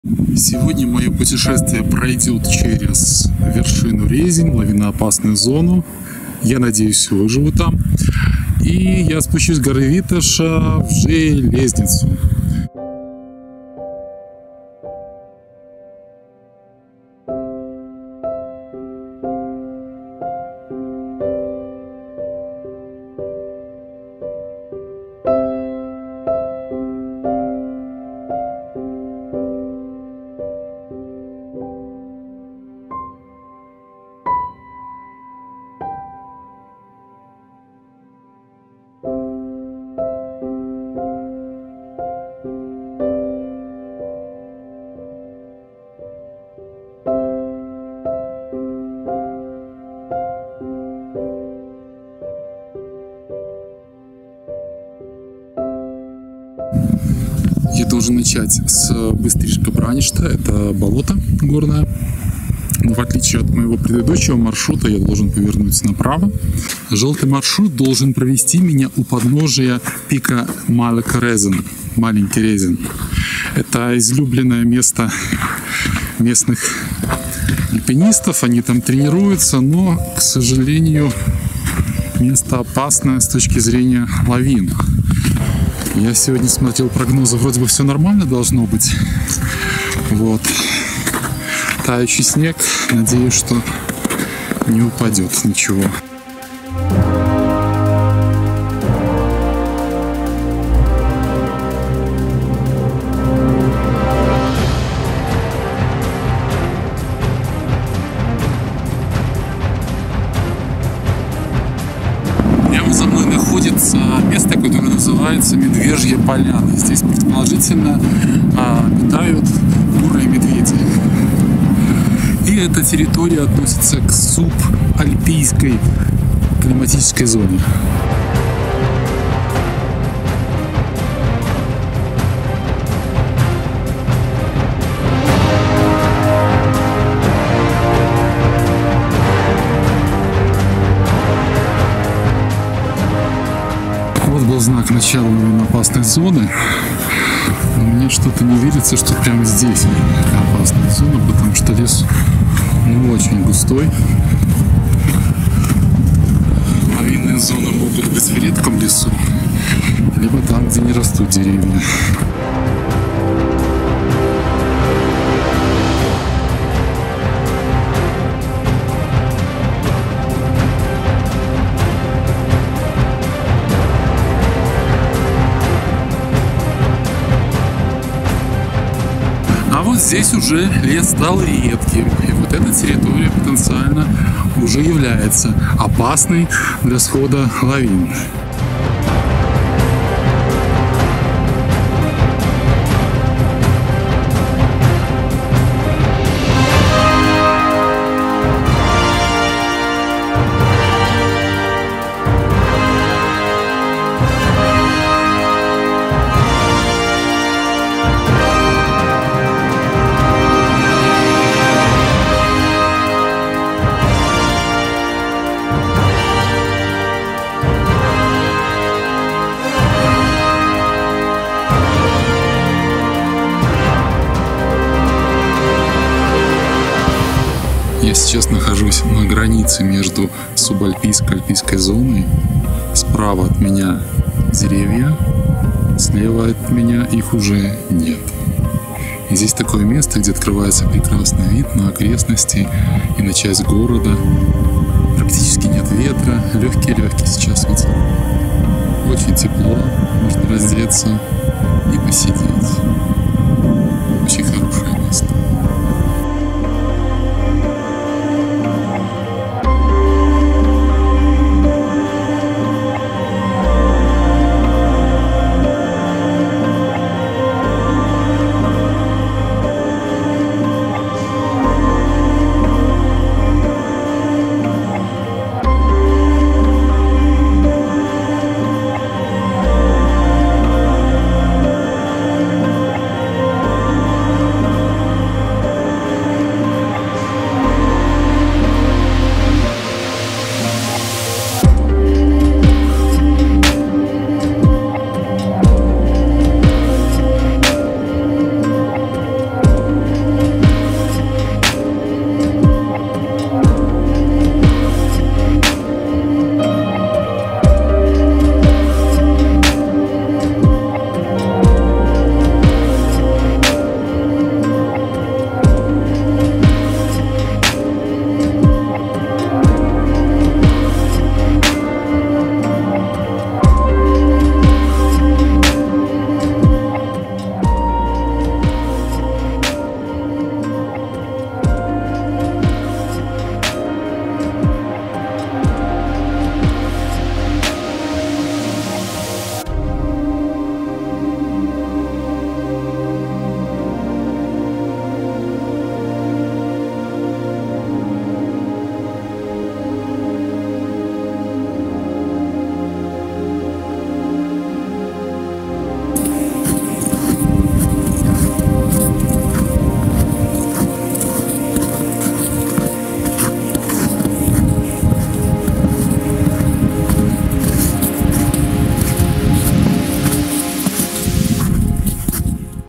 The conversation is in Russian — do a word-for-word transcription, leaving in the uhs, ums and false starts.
Сегодня мое путешествие пройдет через вершину Резень, лавиноопасную зону. Я надеюсь, выживу там. И я спущусь с горы Витоша в Железницу. Я должен начать с Быстришка Браништа, это болото горное. Но в отличие от моего предыдущего маршрута, я должен повернуть направо. Желтый маршрут должен провести меня у подножия пика Маленький Резин. Маленький Резин. Это излюбленное место местных альпинистов. Они там тренируются, но, к сожалению, место опасное с точки зрения лавин. Я сегодня смотрел прогнозы, вроде бы все нормально должно быть. Вот. Тающий снег. Надеюсь, что не упадет ничего. За мной находится место, которое называется Медвежья Поляна. Здесь предположительно а, обитают бурые медведи. И эта территория относится к субальпийской климатической зоне. Вот был знак начала опасной зоны. Но мне что-то не верится, что прямо здесь опасная зона, потому что лес ну, очень густой. Лавинные зоны могут быть в редком лесу, либо там, где не растут деревья. А вот здесь уже лес стал редким, и вот эта территория потенциально уже является опасной для схода лавин. Я сейчас нахожусь на границе между субальпийской и альпийской зоной. Справа от меня деревья, слева от меня их уже нет. И здесь такое место, где открывается прекрасный вид на окрестности и на часть города. Практически нет ветра, легкий-легкий сейчас ветер. Очень тепло, можно раздеться и посидеть.